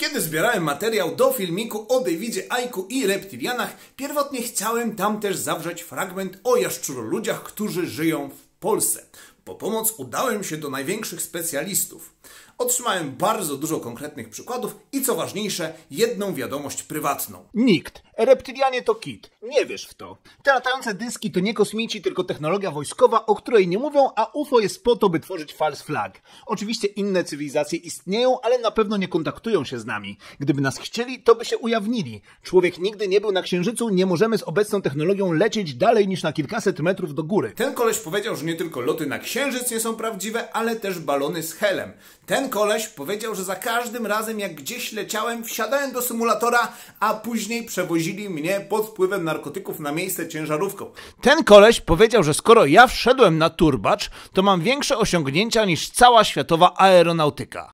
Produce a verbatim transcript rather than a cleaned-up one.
Kiedy zbierałem materiał do filmiku o Davidzie Icke i reptilianach, pierwotnie chciałem tam też zawrzeć fragment o jaszczuroludziach, którzy żyją w Polsce. Po pomoc udałem się do największych specjalistów. Otrzymałem bardzo dużo konkretnych przykładów i co ważniejsze, jedną wiadomość prywatną. Nikt. Reptilianie to kit. Nie wiesz w to. Te latające dyski to nie kosmici, tylko technologia wojskowa, o której nie mówią, a U F O jest po to, by tworzyć false flag. Oczywiście inne cywilizacje istnieją, ale na pewno nie kontaktują się z nami. Gdyby nas chcieli, to by się ujawnili. Człowiek nigdy nie był na Księżycu, nie możemy z obecną technologią lecieć dalej niż na kilkaset metrów do góry. Ten koleś powiedział, że nie tylko loty na Księżyc nie są prawdziwe, ale też balony z helem. Ten koleś powiedział, że za każdym razem jak gdzieś leciałem, wsiadałem do symulatora, a później przewozili mnie pod wpływem narkotyków na miejsce ciężarówką. Ten koleś powiedział, że skoro ja wszedłem na turbacz, to mam większe osiągnięcia niż cała światowa aeronautyka.